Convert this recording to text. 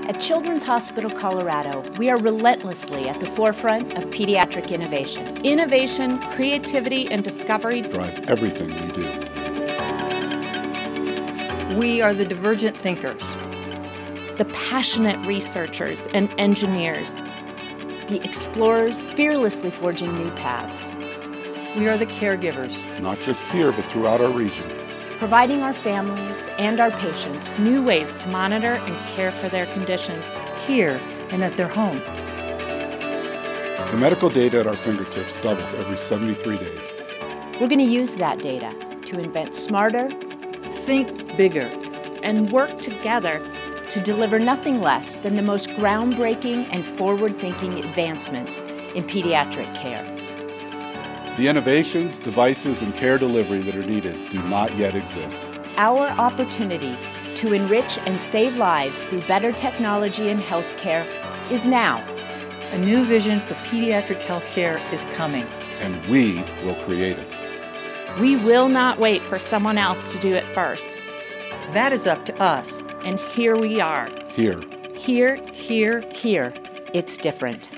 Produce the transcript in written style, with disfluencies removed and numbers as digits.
At Children's Hospital Colorado, we are relentlessly at the forefront of pediatric innovation. Innovation, creativity, and discovery drive everything we do. We are the divergent thinkers, the passionate researchers and engineers, the explorers fearlessly forging new paths. We are the caregivers, not just here, but throughout our region, providing our families and our patients new ways to monitor and care for their conditions here and at their home. The medical data at our fingertips doubles every 73 days. We're going to use that data to invent smarter, think bigger, and work together to deliver nothing less than the most groundbreaking and forward-thinking advancements in pediatric care. The innovations, devices, and care delivery that are needed do not yet exist. Our opportunity to enrich and save lives through better technology and healthcare is now. A new vision for pediatric healthcare is coming. And we will create it. We will not wait for someone else to do it first. That is up to us. And here we are. Here. Here. Here. Here. It's different.